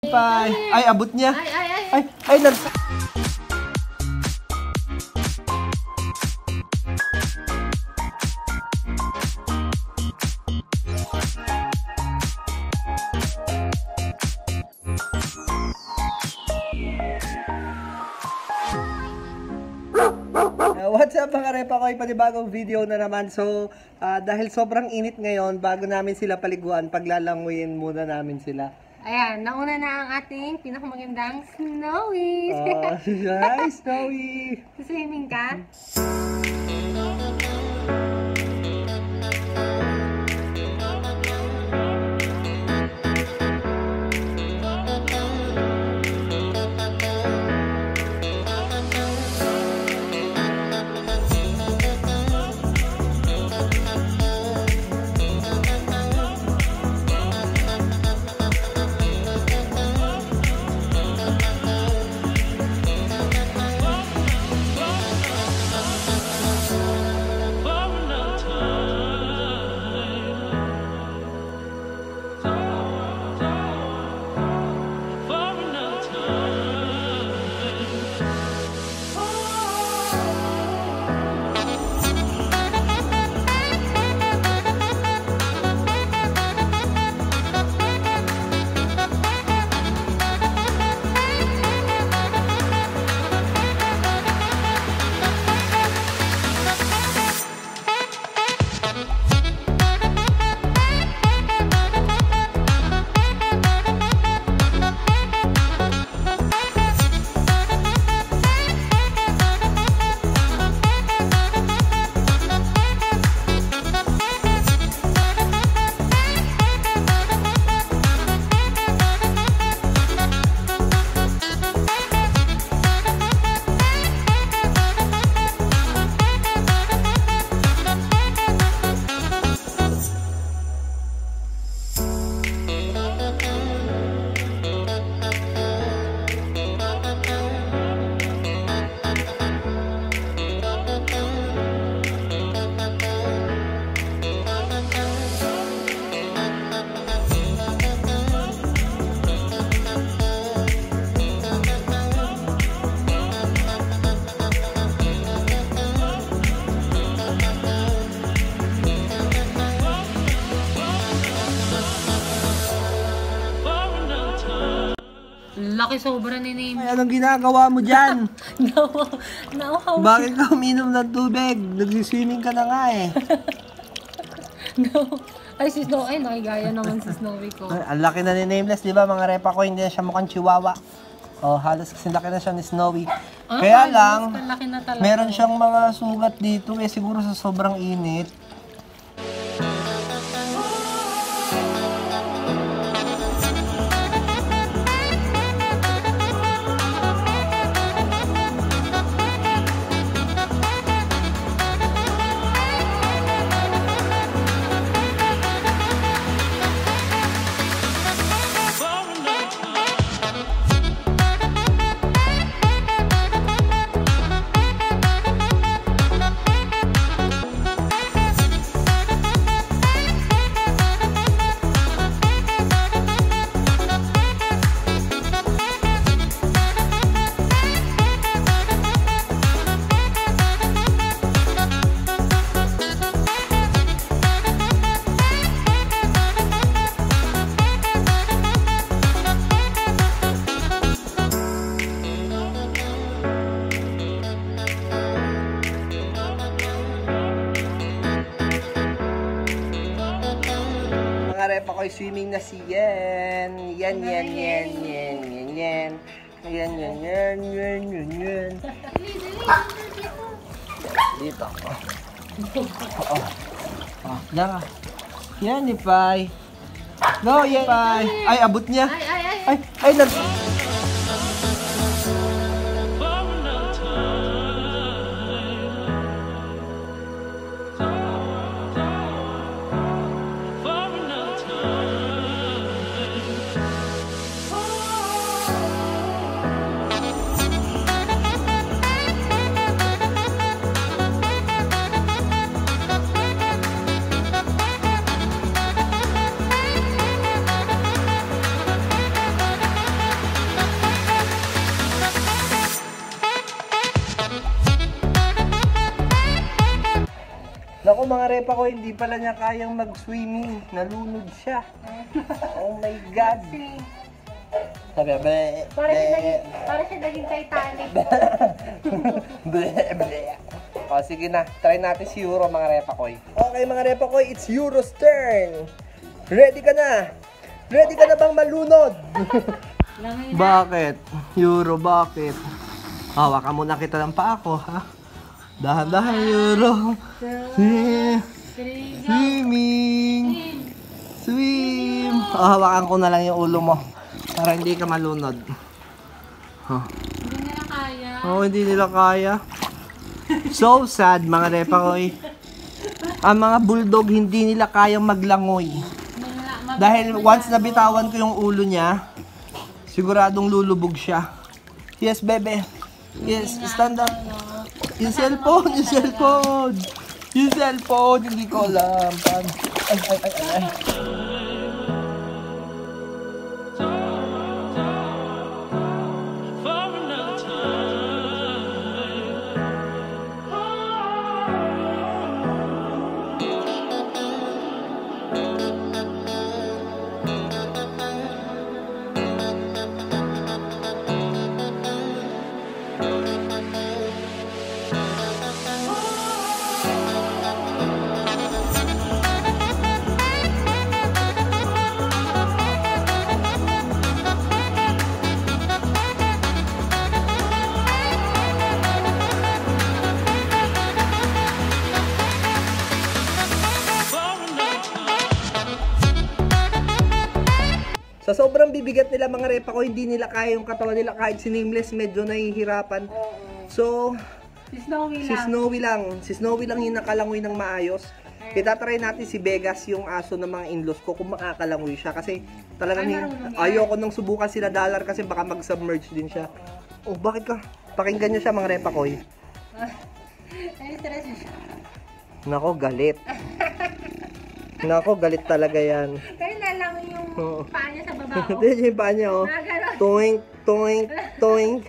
Ay, abot niya. Ay, what's up mga repa ko, panibagong video na naman. So, dahil sobrang init ngayon, bago namin sila paliguan, paglalanguyin muna namin sila. Ayan, nauna na ang ating pinakamagandang Snowy. Hi, Snowy! Swimming ka? Laki sobra ni Name. Ay, anong ginagawa mo dyan? Nauhaw. Bakit ka uminom ng tubig? Nagsiswimming ka na nga eh. No. Ay, si Snow. Ay, nakigaya naman si Snowy ko. Ay, ang laki na ni Nameless, di ba? Mga repa ko, hindi na siya mukhang chihuahua. Oh, halos kasi laki na siya ni Snowy. Kaya lang, meron siyang mga sugat dito eh, siguro sa sobrang init. Repa ko'y swimming na si Yen. Yan. Dito. Dara. Yan, Ipay. No, yan, Ipay. Ay, abot niya. Ay, repa ko, hindi pala niya kayang mag-swimming. Nalunod siya. Oh my God. Sabi, Para siya naging Titanic. O, sige na. Try natin si Euro, mga repa ko. Okay, mga repa ko, it's Euro's turn. Ready ka na? Ready ka na bang malunod? Bakit? Euro, bakit? Hawakan muna kita ng paa ko, ha? Dahan-dahan, Euro. Swimming. Swim. Hawakan ko na lang yung ulo mo para hindi ka malunod. Hindi nila kaya. Hindi nila kaya. So sad, mga repa ko. Ang mga bulldog, hindi nila kayang maglangoy. Dahil once nabitawan ko yung ulo niya, siguradong lulubog siya. Yes, bebe. Yes, stand up. Yung cellphone, yung cellphone. Yung cellphone, hindi ko alam. Ay. Sa sobrang bibigat nila, mga repa ko, hindi nila kaya yung katawan nila. Kahit si Nameless, medyo nahihirapan. So, Si Snowy lang. Si Snowy lang yung nakalangoy ng maayos. Itatry natin si Vegas, yung aso ng mga in-laws ko, kung makakalangoy siya. Kasi talagang ayoko nang subukan sila Dollar kasi baka mag-submerge din siya. Oh, bakit ka? Pakinggan nyo siya, mga repa ko. Nako, galit. Nako, galit talaga yan. Kaya nalang yung paa niya sa baba. Hindi yung paa niya, oh. Toink, toink, toink.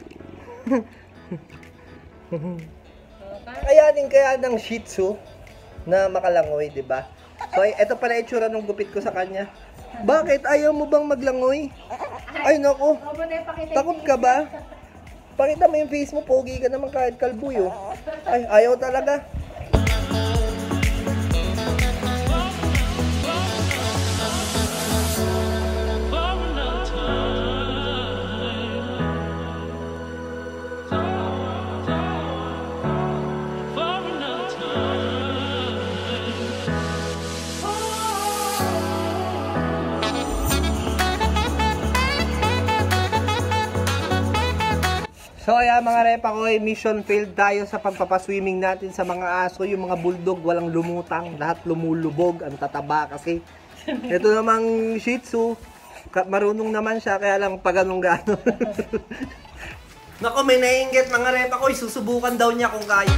Kaya ng Shih Tzu na makalangoy, di ba? So, ito pala itsura ng gupit ko sa kanya. Bakit? Ayaw mo bang maglangoy? Ay, nako. Takot ka ba? Pakita mo yung face mo, pogi ka naman kahit kalbuyo. Ay, ayaw talaga. So ayan, mga repa ko, mission failed tayo sa pagpapaswimming natin sa mga aso. Yung mga bulldog, walang lumutang, lahat lumulubog, ang tataba kasi. Ito namang Shih Tzu, marunong naman siya, kaya lang pag anong-ganon. Naku, may naiinggit, mga repa ko, susubukan daw niya kung kaya.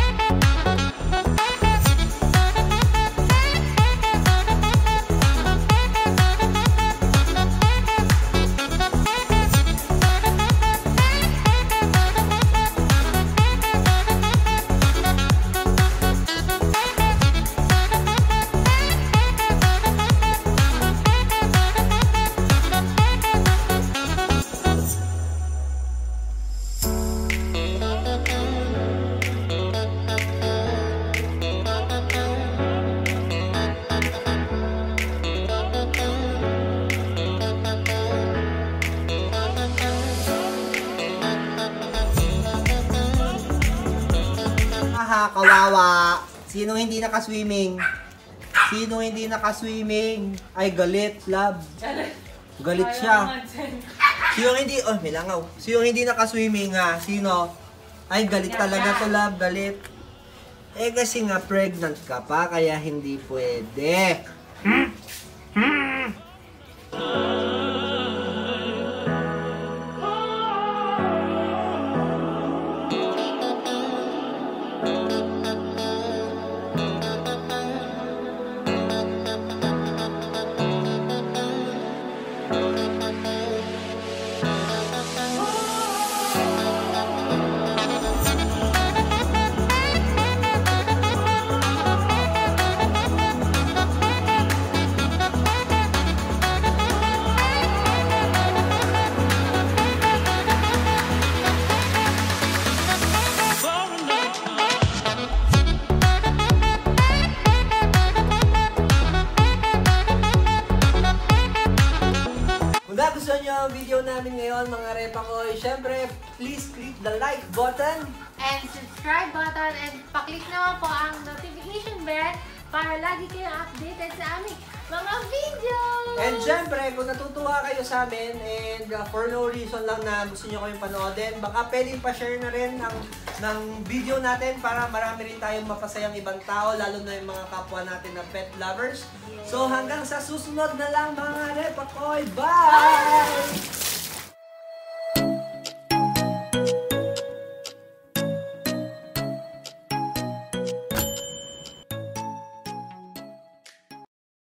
Kawawa. Sino hindi naka-swimming? Sino hindi naka-swimming? Ay, galit, love. Galit siya. Sino hindi, oh, may langaw. Sino hindi naka-swimming, ha? Sino? Ay, galit talaga to, love. Galit. Eh, kasi nga, pregnant ka pa, kaya hindi pwede. na ang video namin ngayon mga repa ko. Siyempre, please click the like button. And subscribe button and paklik naman po ang notification bell para lagi kayong updated sa aming mga videos! And syempre, kung natutuwa kayo sa amin and for no reason lang na gusto nyo kayong panoodin, baka pwedeng pa-share na rin ng video natin para marami rin tayong mapasayang ibang tao, lalo na yung mga kapwa natin na pet lovers. Yes. So hanggang sa susunod na lang mga Repakoy. Bye!